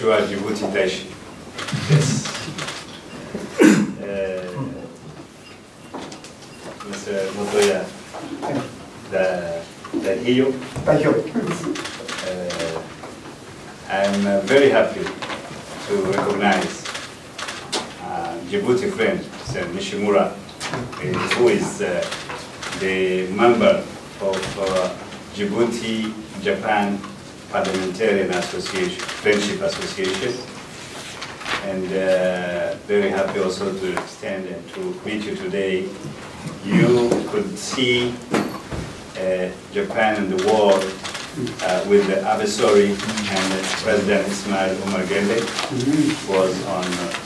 はジブチ大使です。Mr. Montoya, the Hio. I'm very happy to recognize Djibouti friend, Mr. Nishimura, who is the member of Djibouti-Japan Parliamentarian Association, Friendship Association, and very happy also to extend and to meet you today. You could see Japan and the world with the adversary and President Ismail Omar Guelleh was on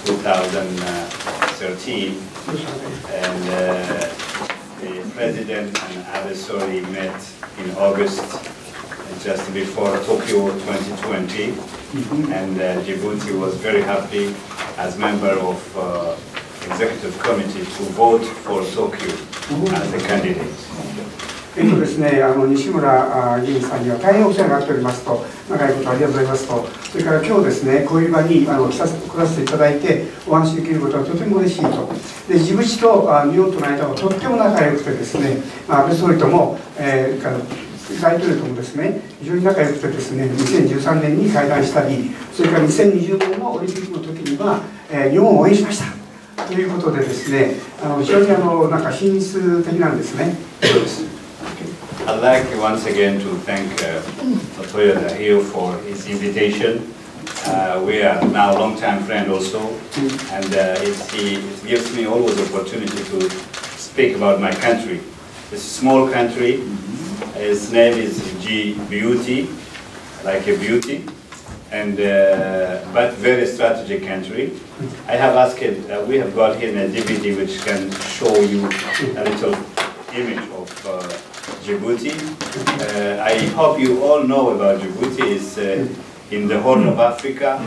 2013, and the president and adversary met in August, just before Tokyo 2020, and Djibouti was very happy as member of executive committee to vote for Tokyo as a candidate. ですね、西村議員さんには大変お世話になっておりますと、長いことありがとうございますと、それから今日ですね、こういう場に来させていただいて、お話しできることはとても嬉しいと、でジブチと日本との間はとっても仲良くてですね、安倍総理とも、大統領ともですね、非常に仲良くてですね、2013年に会談したり、それから2020年のオリンピックの時には、日本を応援しました。ということでですね、非常になんか品質的なんですね。そうです。 I'd like once again to thank Montoya Dahio for his invitation. We are now long-time friends also, and it gives me always opportunity to speak about my country. It's a small country. Its name is Djibouti, like a beauty, and but very strategic country. I have asked, we have got here a DVD which can show you a little image of Djibouti. I hope you all know about Djibouti. It's in the Horn of Africa.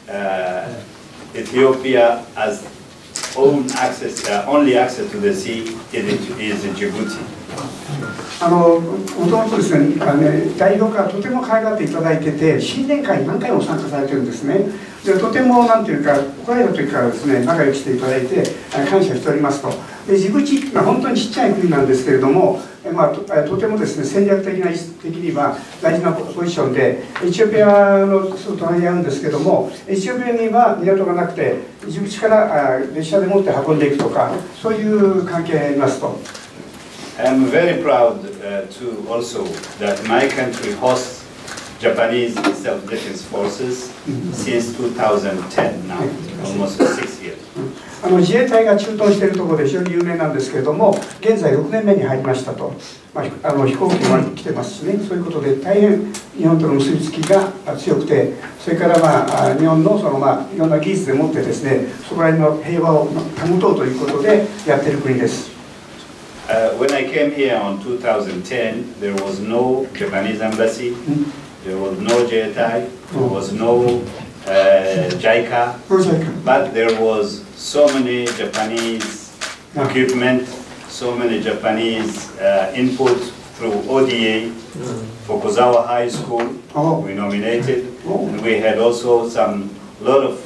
Ethiopia has only access to the sea is Djibouti. もともとですね、代表からとても可愛がっていただいてて、新年会に何回も参加されてるんですね。でとてもなんていうか、来られた時からですね、仲良くしていただいて感謝しておりますと。でジブチ、本当にちっちゃい国なんですけれども、とてもですね、戦略的には大事なポジションで、エチオピアのすぐ隣にあるんですけども、エチオピアには港がなくて、ジブチから列車で持って運んでいくとか、そういう関係がありますと。 I'm very proud too also that my country hosts Japanese self-defense forces since 2010 now, almost 6 years. 自衛隊が駐屯しているところで非常に有名なんですけれども、現在6年目に入りましたと、飛行機も来てますしね、そういうことで大変日本との結びつきが強くて、それから日本のいろんな技術でもってですね、そこら辺の平和を保とうということでやっている国です。 When I came here in 2010, there was no Japanese embassy, there was no JETI, there was no JICA, but there was so many Japanese equipment, so many Japanese input through ODA, Fukuzawa High School, we nominated, and we had also lot of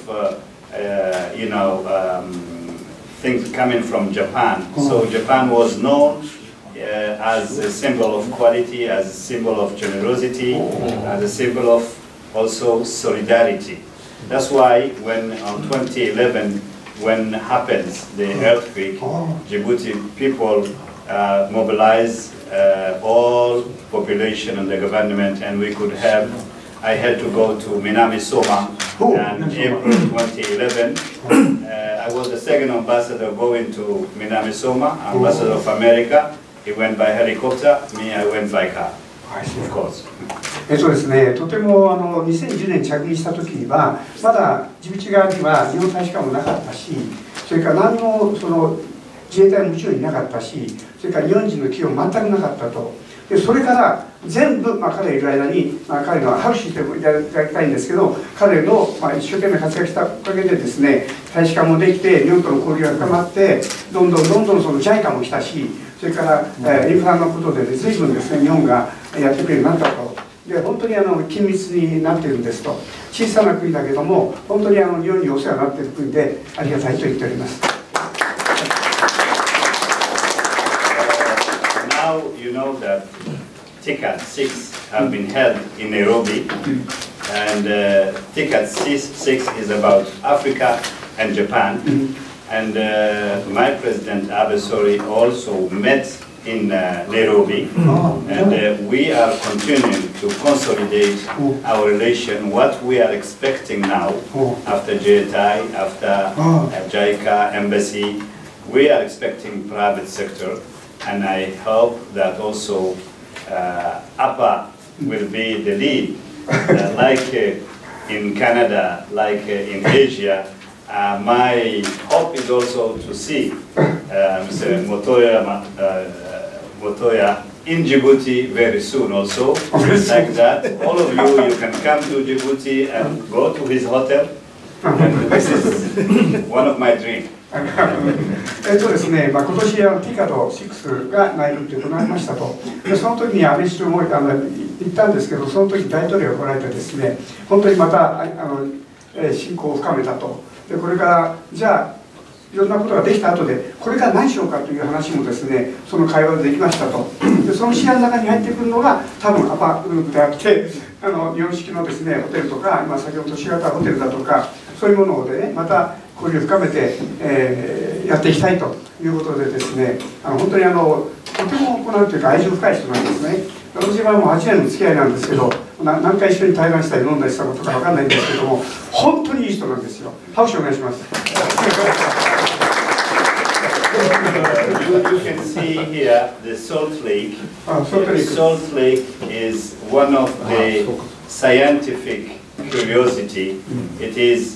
things coming from Japan. So Japan was known as a symbol of quality, as a symbol of generosity, as a symbol of also solidarity. That's why when on 2011, when happens the earthquake, Djibouti people mobilized all population and the government, and we could have. I had to go to Minamisoma in April 2011. I was the second ambassador going to Minamisoma, ambassador of America. He went by helicopter, me I went by car, of course. そうですね、とても2010年着任した時にはまだジブチ側には日本大使館もなかったし、それから何も自衛隊ももちろんいなかったし、それから日本人の企業も全くなかったと。でそれから全部、彼がいる間に、彼の拍手していただきたいんですけど、彼の、一生懸命活躍したおかげでですね、大使館もできて日本との交流が深まって、どんどんその JICA も来たし、それから、インフラのことで随分ですね、日本がやってくれるようになったとで本当に緊密になっているんですと。小さな国だけども本当に日本にお世話になっている国でありがたいと言っております。 Now you know that TICAD 6 have been held in Nairobi, and TICAD 6 is about Africa and Japan. And my president Abe Sori also met in Nairobi, and we are continuing to consolidate our relation. What we are expecting now, after JTI, after JICA embassy, we are expecting private sector, and I hope that also APA will be the lead, like in Canada, like in Asia. My hope is also to see Mr. Motoya in Djibouti very soon also. Like that, all of you can come to Djibouti and go to his hotel. And this is one of my dreams. ですね、今年TICAD 6が内陸で行われましたと。でその時に安倍首相も行ったんですけど、その時大統領が来られてですね、本当にまた親交を深めたと。でこれからじゃあいろんなことができた後でこれから何しようかという話もですね、その会話でできましたと。でその視野の中に入ってくるのが多分アパグループであって、日本式のですねホテルとか、先ほどしがたホテルだとかそういうものでね、また交流を深めて、やっていきたいということでですね、本当にとても行うというか愛情深い人なんですね。私はもう8年の付き合いなんですけど、何回一緒に対談したり飲んだりしたことか分かんないんですけども、本当にいい人なんですよ。拍手お願いします。 You can see here the Salt Lake. Salt Lake is one of the scientific curiosity. It is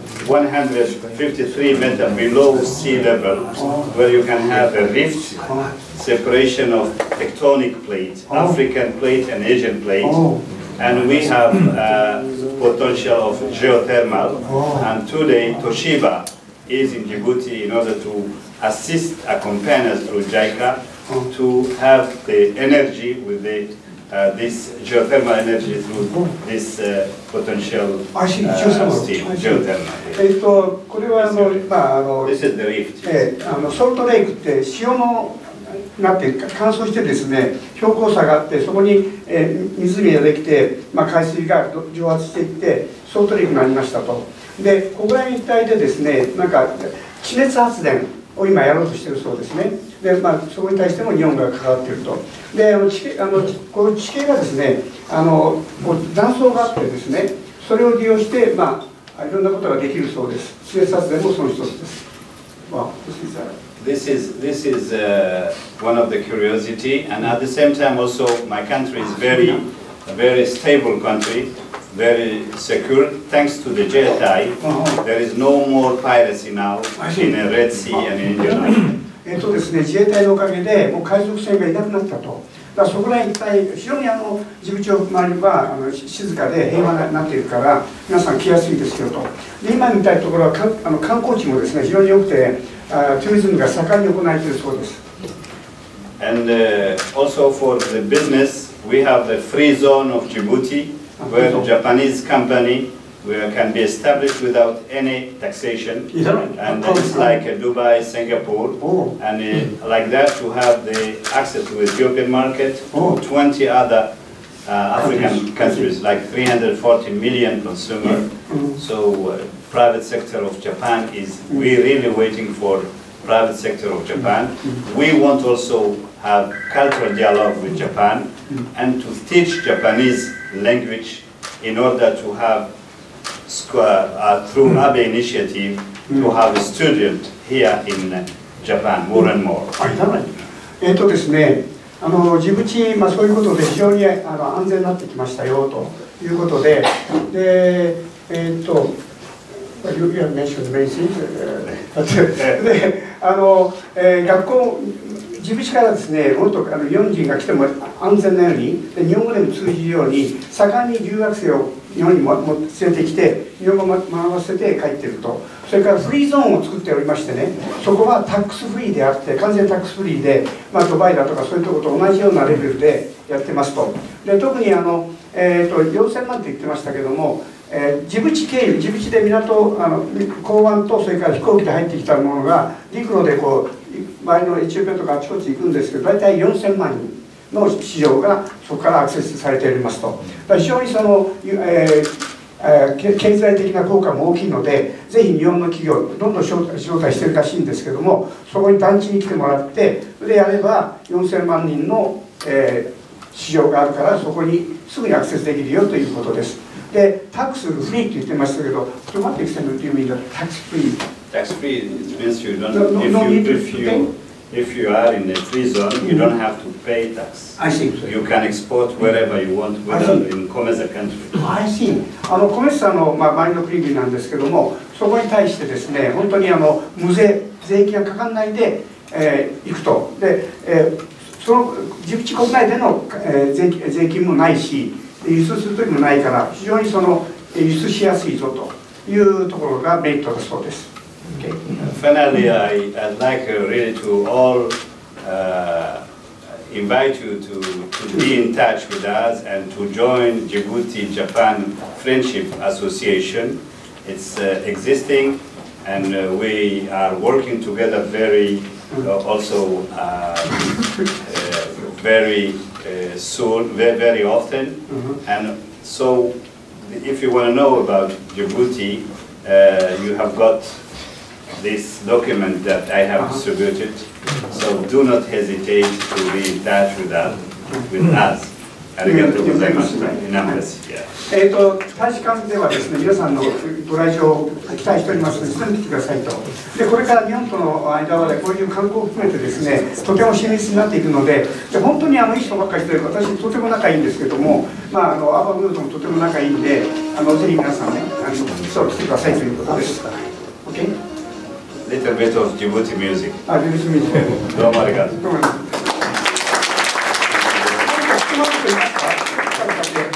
153 meters below sea level, where you can have a rift, separation of tectonic plate, African plate and Asian plate, and we have potential of geothermal. And today Toshiba is in Djibouti in order to assist, accompany us through JICA to have the energy with the this geothermal energy through this potential steam, geothermal. これは This is the rift. ソルトレイクって塩のなって乾燥してですね、標高差があってそこに、湖ができて、海水が蒸発していってソルトレイクになりましたと。でここら辺一帯でですね、なんか地熱発電を今やろうとしているそうですね。でそこに対しても日本が関わっていると。でこの地形がですね、断層があってですね、それを利用して、いろんなことができるそうです。地熱発電もその一つです。 This is one of the curiosity, and at the same time also my country is a very stable country, very secure. Thanks to the JTI, there is no more piracy now in the Red Sea and in Indian Ocean. ですね、自衛隊のおかげでもう海賊船がいなくなったと。だからそこら一帯非常にジブチの周りは静かで平和になっているから皆さん来やすいですよと。で今みたいなところは観光地もですね非常に良くてトゥリズムが盛んに行われているそうです。 And also for the business, we have the free zone of Djibouti, where Japanese company can be established without any taxation, and it's like Dubai, Singapore, and like that to have the access to the Ethiopian market, 20 other African countries, like 340 million consumers. So private sector of Japan we're really waiting for private sector of Japan. We want also have cultural dialogue with Japan and to teach Japanese language in order to have through Abe initiative to have a student here in Japan more and more. ですね、ジブチ、そういうことで非常に安全になってきましたよということで、You have mentioned many things. で、学校ジブチからですね、もっと日本人が来ても安全なように、日本語でも通じるように盛んに留学生を日本にも連れてきて日本語を学ばせて帰っていると。それからフリーゾーンを作っておりましてね、そこはタックスフリーであって完全タックスフリーで、ドバイだとかそういうところと同じようなレベルでやってますと。で特に 4000万って言ってましたけども、ジブチ経由、ジブチで港湾とそれから飛行機で入ってきたものが陸路でこう周りのエチオピアとかあちこち行くんですけど、大体4000万人の市場がそこからアクセスされておりますと。非常にその、経済的な効果も大きいので、ぜひ日本の企業どんどん招待してるらしいんですけども、そこに団地に来てもらって、それでやれば4000万人の、市場があるから、そこにすぐにアクセスできるよということです。で、タックスフリーって言ってましたけど、とてもってextent do you mean that tax free? Tax free, it means you don't, if if you are in a free zone, you don't have to pay tax. I see. You can export wherever you want, whether in COMESA country. I see. コメッサの、周りの国々なんですけども、そこに対してですね、本当に無税金がかからないで、行くと。で、そのジブチ国内での、税金もないし、輸出する時もないから、非常に輸出しやすいぞというところがメリットだそうです。Okay. Finally, I'd like really to all invite you to be in touch with us and to join Djibouti-Japan Friendship Association. It's existing, and we are working together very very soon, very often. And so, if you want to know about Djibouti, you have got this document that I have distributed, so do not hesitate to be in touch with us. ありがとうございました。 大使館ではですね、皆さんのご来場を期待しておりますので、すぐに来てくださいと。で、これから日本との間はこういう観光を含めてですね、とても親密になっていくので、本当にいい人ばっかりして、私とても仲いいんですけども、アバムードもとても仲いいんで、ぜひ皆さんね、来てくださいということです。OK? Little bit of Djibouti music. Djibouti music. どうもありがとう。